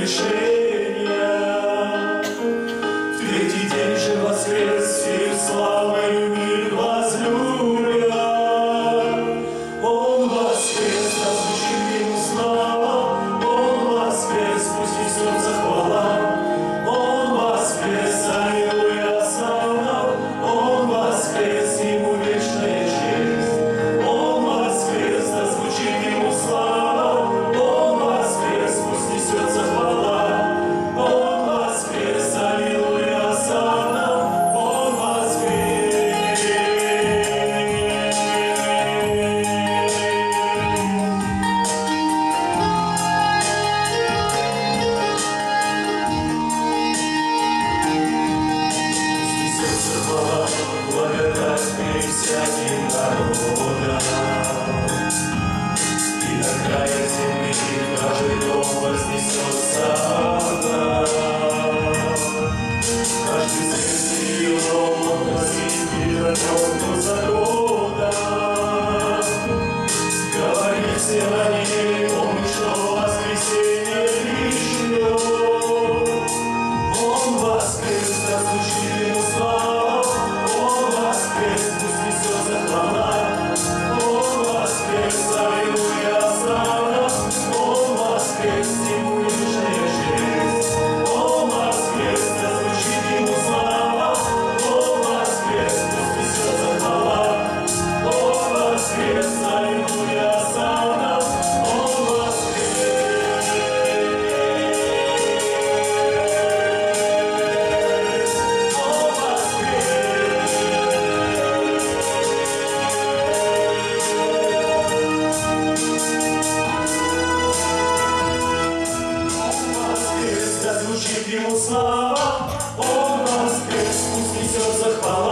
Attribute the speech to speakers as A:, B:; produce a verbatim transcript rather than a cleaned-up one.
A: воскрешения. В третий день же воскрес и славою мир возлюбя. Он воскрес, разлучим ему слава. Он воскрес, пусть несется хвала. Он воскрес, аллилуйя, слава. Он воскрес, ему вечная честь. Он воскрес, разлучим ему слава. Он воскрес, пусть несется хвала. Он воскрес, аллилуйя, слава. Он воскрес. Несется хвала, благодать перед всяким народом. И до края земли каждый дом вознесется она. Каждый сын ее дом гласит перед огнем закона. Говорит всем о ней, помни, что воскресенье пришлет. Он воскрес, разлучит ему слава. Он воскрес, пусть несется хвала. Он воскрес, аллилуйя, слава. Он воскрес, ему вечная честь. Он воскрес, разлучит ему слава. Он воскрес, пусть несется хвала. Он воскрес, аллилуйя, слава. Он воскрес. Он воскрес, да звучит ему слава. Он воскрес, пусть несется хвала.